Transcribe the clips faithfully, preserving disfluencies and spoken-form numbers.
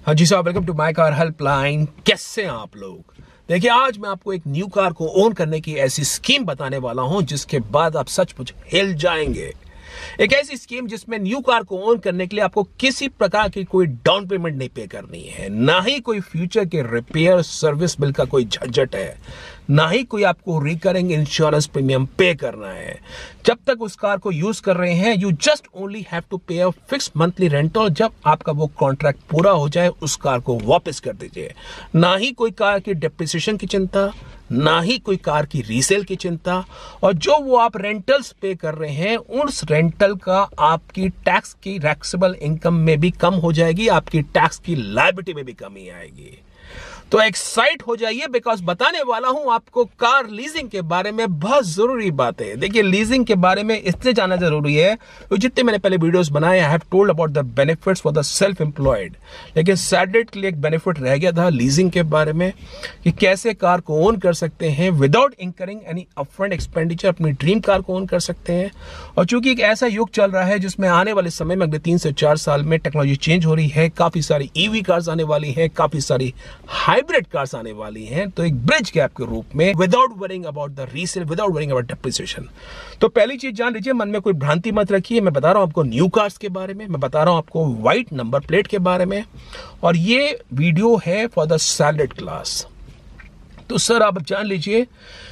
हाँ जी साहब, welcome to my car helpline. कैसे हैं आप लोग? देखिए, आज मैं आपको एक न्यू कार को ओन करने की ऐसी स्कीम बताने वाला हूं जिसके बाद आप सचमुच हिल जाएंगे। एक ऐसी स्कीम जिसमें न्यू कार को ओन करने के लिए आपको किसी प्रकार की कोई डाउन पेमेंट नहीं पे करनी है, ना ही कोई फ्यूचर के रिपेयर सर्विस बिल का कोई झंझट है, ना ही कोई आपको रिकरिंग इंश्योरेंस प्रीमियम पे करना है। जब तक उस कार को यूज कर रहे हैं, you just only have to pay a fix monthly rental. जब आपका वो कॉन्ट्रैक्ट पूरा हो जाए, उस कार को वापस कर दीजिए। ना ही कोई कार की डेप्रिसिएशन की चिंता, ना ही कोई कार की रीसेल की चिंता, और जो वो आप रेंटल्स पे कर रहे हैं, उस रेंटल का आपकी टैक्स की टैक्सेबल इनकम में भी कम हो जाएगी, आपकी टैक्स की लायबिलिटी में भी कमी आएगी। तो एक्साइट हो जाइए, बिकॉज बताने वाला हूं आपको कार लीजिंग के बारे में बहुत जरूरी बातें। देखिए, लीजिंग के बारे में इसलिए जानना जरूरी है तो जितने मैंने पहले वीडियोस बनाए, I have told about the benefits for the self employed, लेकिन सैटरडे के लिए एक बेनिफिट रह गया था लीजिंग के बारे में कि कैसे कार को ओन कर सकते हैं without incurring any upfront expenditure. अपनी ड्रीम कार को ओन कर सकते हैं। और चूंकि एक ऐसा युग चल रहा है जिसमें आने वाले समय में अगले तीन से चार साल में टेक्नोलॉजी चेंज हो रही है, काफी सारी ईवी कार्स आने वाली है, काफी सारी हाइब्रिड कार्स आने वाली हैं, तो एक ब्रिज गैप के रूप में without worrying about the resale, without worrying about depreciation. तो पहली चीज जान लीजिए, मन में कोई भ्रांति मत रखिए। मैं बता रहा हूं आपको न्यू कार्स के बारे में, मैं बता रहा हूं आपको व्हाइट नंबर प्लेट के बारे में, और ये वीडियो है फॉर द सैलरीड क्लास। तो सर आप जान लीजिए,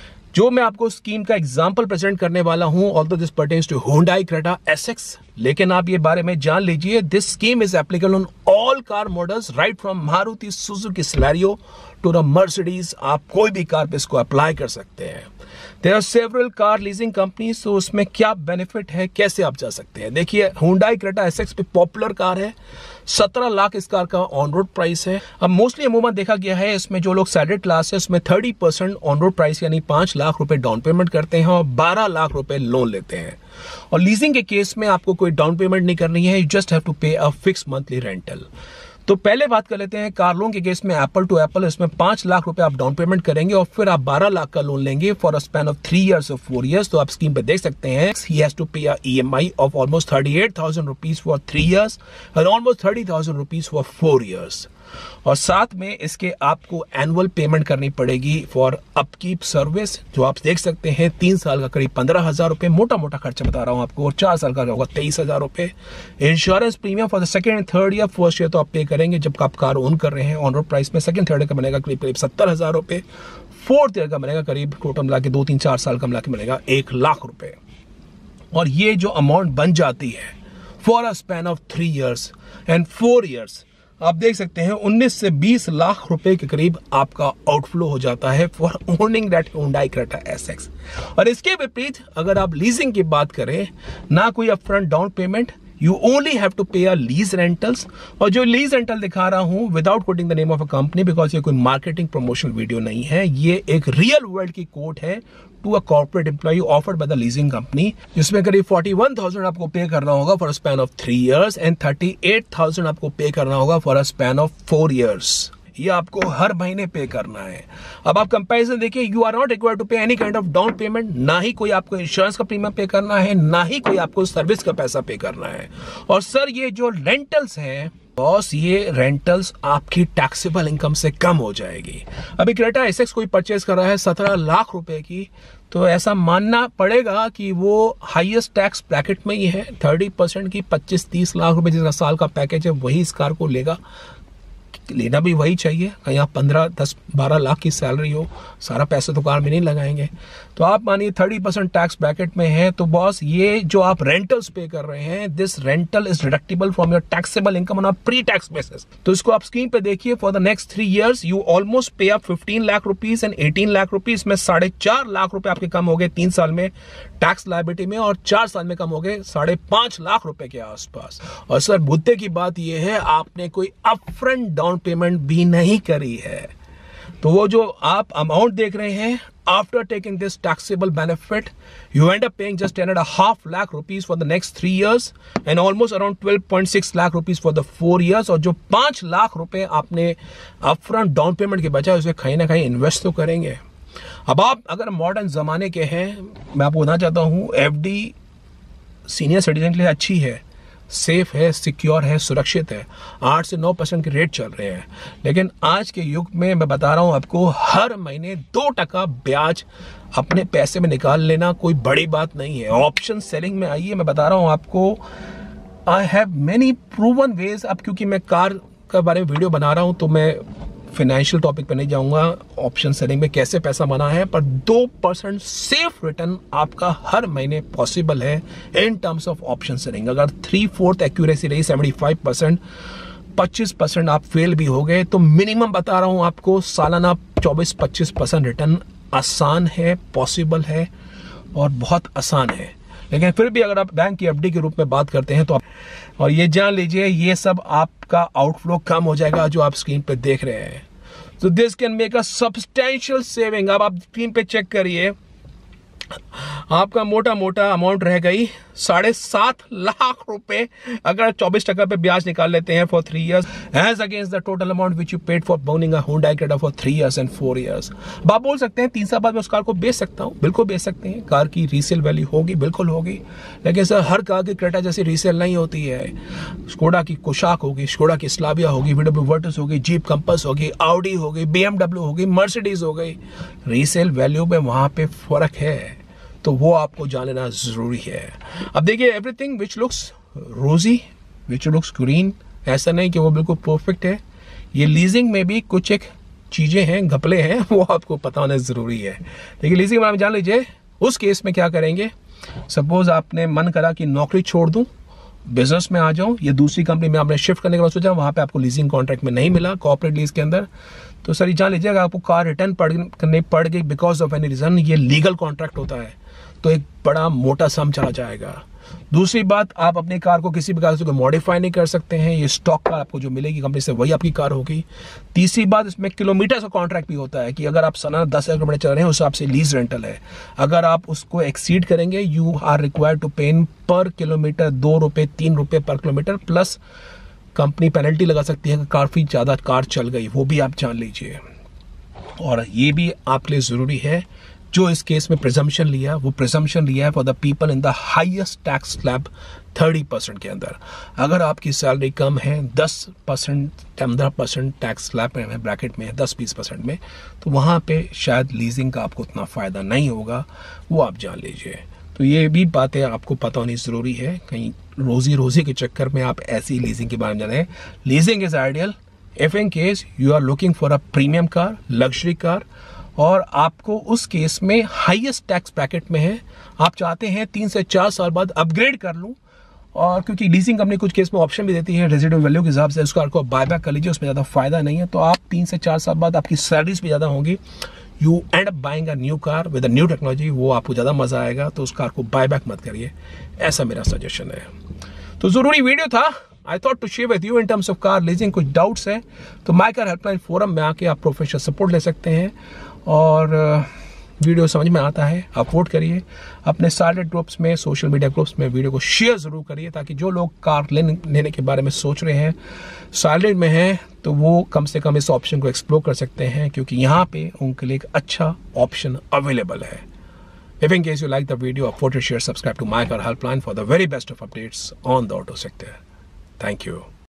जो मैं आपको स्कीम का एग्जांपल प्रेजेंट करने वाला हूं, although this pertains to Hyundai Creta S X, लेकिन आप ये बारे में जान लीजिए, this scheme is applicable on all car models right from Maruti Suzuki Celerio to the Mercedes. आप कोई भी कार पे इसको अप्लाई कर सकते हैं। There are several car leasing companies, तो उसमें क्या बेनिफिट है, कैसे आप जा सकते हैं। देखिए, Hyundai Creta S X पे पॉपुलर कार है, सत्रह लाख इस कार का ऑन रोड प्राइस है। अब मोस्टली अमूमन देखा गया है, इसमें जो लोग सैलरीड क्लास है उसमें तीस परसेंट ऑन रोड प्राइस यानी पांच लाख रुपए डाउन पेमेंट करते हैं और बारह लाख रुपए लोन लेते हैं। और लीजिंग के केस में आपको कोई डाउन पेमेंट नहीं करनी है, you just have to pay a fix monthly rental. तो पहले बात कर लेते हैं कार लोन के केस में, एप्पल टू एप्पल। इसमें पांच लाख रुपए आप डाउन पेमेंट करेंगे और फिर आप बारह लाख का लोन लेंगे for a span of three years और फोर इयर्स। तो आप स्कीम पे देख सकते हैं, ही has to pay a EMI of almost thirty eight thousand rupees for three years and almost thirty thousand rupees for four years. और साथ में इसके आपको एनुअल पेमेंट करनी पड़ेगी फॉर अपकीप सर्विस, जो आप देख सकते हैं तीन साल का करीब पंद्रह हजार रुपए, मोटा मोटा खर्चा बता रहा हूं आपको, और चार साल का होगा तेईस हजार रुपए। Insurance premium for the second and third year, first year तो आप पे करेंगे जब आप कार ओन कर रहे हैं ऑन रोड प्राइस में, सेकंड थर्ड का बनेगा करीब करीब सत्तर हजार रुपए, फोर्थ ईयर का बनेगा करीब टोटल मिला के दो तीन चार साल का मिला के बनेगा एक लाख रुपए। और ये जो अमाउंट बन जाती है for a span of three years and four years, आप देख सकते हैं उन्नीस से बीस लाख रुपए के करीब आपका आउटफ्लो हो जाता है for owning that Hyundai Creta S X। और इसके विपरीत अगर आप लीजिंग की बात करें, ना कोई upfront down payment, you only have to pay a lease rentals. और जो लीज रेंटल दिखा रहा हूं without quoting the name of a company, because ये कोई मार्केटिंग प्रमोशनल वीडियो नहीं है, ये एक रियल वर्ल्ड की कोट है to a corporate employee offered by the leasing company, जिसमें करीब इकतालीस हज़ार आपको पे करना होगा for a span of three years and अड़तीस हज़ार आपको पे करना होगा for a span of four years. ये आपको हर महीने पे करना है। अब आप कंपैरिजन देखिए, you are not required to pay any kind of down payment, ना ही कोई आपको इंश्योरेंस का प्रीमियम पे करना है, ना ही कोई आपको सर्विस का पैसा पे करना है। और सर, ये जो रेंटल्स हैं बॉस, ये रेंटल्स आपकी टैक्सेबल इनकम से कम हो जाएगी। अभी क्रेटा S X कोई परचेज कर रहा है सत्रह लाख रुपए की, तो ऐसा मानना पड़ेगा कि वो हाईएस्ट टैक्स ब्रैकेट में ही है। थर्टी परसेंट की पच्चीस तीस लाख रुपए जिसका साल का पैकेज है, वही इस कार को लेगा। लेना भी वही चाहिए, कहीं आप पंद्रह दस बारह लाख की सैलरी हो, सारा पैसा तो कार में नहीं लगाएंगे। तो आप मानिए थर्टी परसेंट टैक्स ब्रैकेट में है, तो बॉस ये जो आप रेंटल्स पे कर रहे हैं, this rental is deductible from your taxable income on a pre tax basis. तो इसको आप स्कीम पे देखिए, for the next three years you almost pay up fifteen lakh rupees and eighteen lakh rupees में साढ़े चार लाख रुपए आपके कम हो गए तीन साल में टैक्स लायबिलिटी में, और चार साल में कम हो गए साढ़े पांच लाख रुपए के आसपास। और सर, मुद्दे की बात यह है, आपने कोई अपफ्रंट डाउन पेमेंट भी नहीं करी है। तो वो जो आप अमाउंट देख रहे हैं, after taking this taxable benefit, you end up paying just ten and half lakh rupees for the next three years and almost around twelve point six lakh rupees for the four years. और जो पांच लाख रुपए आपने upfront down payment के बजाय उसे कहीं ना कहीं इन्वेस्ट तो करेंगे। अब आप अगर मॉडर्न जमाने के हैं, मैं आपको बताना चाहता हूं, एफडी सीनियर सिटीजन के लिए अच्छी है, सेफ है, सिक्योर है, सुरक्षित है। आठ से नौ परसेंट के रेट चल रहे हैं, लेकिन आज के युग में मैं बता रहा हूं आपको, हर महीने दो टका ब्याज अपने पैसे में निकाल लेना कोई बड़ी बात नहीं है। ऑप्शन सेलिंग में आइए, मैं बता रहा हूं आपको, I have many proven ways. अब क्योंकि मैं कार के बारे में वीडियो बना रहा हूं तो मैं फाइनेंशियल टॉपिक पे नहीं जाऊंगा, ऑप्शन सेलिंग में कैसे पैसा बना है, पर दो परसेंट सेफ रिटर्न आपका हर महीने पॉसिबल है in terms of option selling. अगर थ्री फोर्थ एक्यूरेसी रही, सेवेंटी फाइव परसेंट, पच्चीस परसेंट आप फेल भी हो गए, तो मिनिमम बता रहा हूं आपको सालाना चौबीस पच्चीस परसेंट रिटर्न आसान है, पॉसिबल है और बहुत आसान है। लेकिन फिर भी अगर आप बैंक की एफडी के रूप में बात करते हैं तो आप, और ये जान लीजिए, ये सब आपका आउटफ्लो कम हो जाएगा जो आप स्क्रीन पे देख रहे हैं। तो this can make a substantial saving. अब आप स्क्रीन पे चेक करिए, आपका मोटा मोटा अमाउंट रह गई साढ़े सात लाख रुपए अगर चौबीस टका पे ब्याज निकाल लेते हैं for three years, as against the total amount which you paid for owning a Hyundai Creta for three years and four years. अब आप बोल सकते हैं तीन साल बाद मैं उस कार को बेच सकता हूं, बिल्कुल बेच सकते हैं, कार की रीसेल वैल्यू होगी, बिल्कुल होगी, लेकिन सर हर कार की क्रेटा जैसी रीसेल नहीं होती है। स्कोडा की कुशाक होगी, स्कोडा की स्लाविया होगी, वीडब्ल्यू वर्टस होगी, जीप कंपस होगी, आउडी होगी, बीएमडब्ल्यू होगी, मर्सिडीज हो गई, रीसेल वैल्यू में वहां पे फर्क है, तो वो आपको जानना जरूरी है। अब देखिए, एवरीथिंग विच लुक्स रोजी, विच लुक्स ग्रीन, ऐसा नहीं कि वो बिल्कुल परफेक्ट है। ये लीजिंग में भी कुछ एक चीजें हैं, घपले हैं, वो आपको पता होना जरूरी है। देखिए, लीजिंग के बारे में जान लीजिए। उस केस में क्या करेंगे, सपोज आपने मन करा कि नौकरी छोड़ दूं, बिजनेस में आ जाऊं, ये दूसरी कंपनी में आपने शिफ्ट करने के बाद सोचा वहां पे आपको लीजिंग कॉन्ट्रैक्ट में नहीं मिला, कॉर्पोरेट लीज के अंदर, तो सर जान लीजिए अगर आपको कार रिटर्न करनी पड़ गई बिकॉज ऑफ एनी रीजन, ये लीगल कॉन्ट्रैक्ट होता है, तो एक बड़ा मोटा सम चला जाएगा। दूसरी बात, आप अपनी कार को किसी प्रकार से कोई मॉडिफाई नहीं कर सकते हैं, ये स्टॉक कार आपको जो मिलेगी कंपनी से वही आपकी कार होगी। तीसरी बात, इसमें किलोमीटर का कॉन्ट्रैक्ट भी होता है कि अगर आप सालाना दस हजार किलोमीटर चल रहे हैं उस हिसाब से लीज रेंटल है, अगर आप उसको एक्सीड करेंगे यू आर रिक्वायर्ड टू पे पर किलोमीटर दो रुपए तीन रुपए पर किलोमीटर, प्लस कंपनी पेनल्टी लगा सकती है कि काफी ज्यादा कार चल गई, वो भी आप जान लीजिए। और ये भी आपके लिए जरूरी है, जो इस केस में प्रिजम्पशन लिया, वो प्रिजम्पशन लिया है for the people in the highest tax slab thirty percent के अंदर। अगर आपकी सैलरी कम है, दस परसेंट पंद्रह परसेंट टैक्स स्लैब में ब्रैकेट में है, दस बीस परसेंट में, तो वहां पे शायद लीजिंग का आपको उतना फायदा नहीं होगा, वो आप जान लीजिए। तो ये भी बातें आपको पता होनी जरूरी है, कहीं रोजी रोजी के चक्कर में आप ऐसी लीजिंग के बारे में जाने। Leasing is ideal if in case you are looking for a premium car, luxury car, और आपको उस केस में हाईएस्ट टैक्स ब्रैकेट में है, आप चाहते हैं तीन से चार साल बाद अपग्रेड कर लूं, और क्योंकि लीजिंग कंपनी कुछ केस में ऑप्शन भी देती है रेजिडुअल वैल्यू के हिसाब से, उस कार को बायबैक कर लीजिए, उसमें ज्यादा फायदा नहीं है, तो आप तीन से चार साल बाद आपकी सैलरीज भी ज्यादा होंगी, you end up buying a new car with a new technology, वो आपको ज्यादा मजा आएगा, तो उस कार को बायबैक मत करिए, ऐसा मेरा सजेशन है। तो जरूरी वीडियो था, I thought to share with you in terms of car leasing. कुछ डाउट्स है तो माई कार हेल्पलाइन फोरम में आके आप प्रोफेशनल सपोर्ट ले सकते हैं, और वीडियो समझ में आता है आप वोट करिए, अपने सारे ग्रुप्स में, सोशल मीडिया ग्रुप्स में वीडियो को शेयर जरूर करिए, ताकि जो लोग कार लेने लेने के बारे में सोच रहे हैं, साइलेंट में हैं, तो वो कम से कम इस ऑप्शन को एक्सप्लोर कर सकते हैं, क्योंकि यहाँ पे उनके लिए एक अच्छा ऑप्शन अवेलेबल है। If in case you like the video, vote, share, subscribe to My Car Helpline for the very best of updates on the auto sector. Thank you.